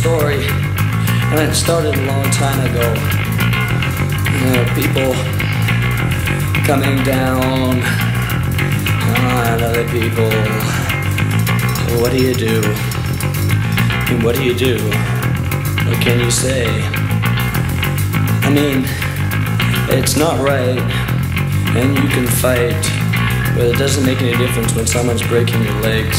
story, and it started a long time ago. People coming down on other people. What do you do? What do you do? What can you say? I mean, it's not right, and you can fight, but it doesn't make any difference when someone's breaking your legs.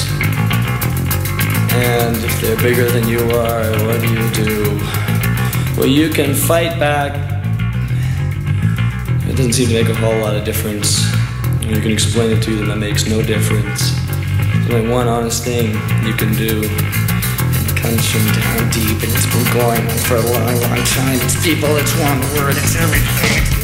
And if they're bigger than you are, what do you do? Well, you can fight back. It doesn't seem to make a whole lot of difference. You can explain it to them, that makes no difference. There's only one honest thing you can do. It comes from down deep, and it's been going on for a long, long time. It's people, it's one word, it's everything.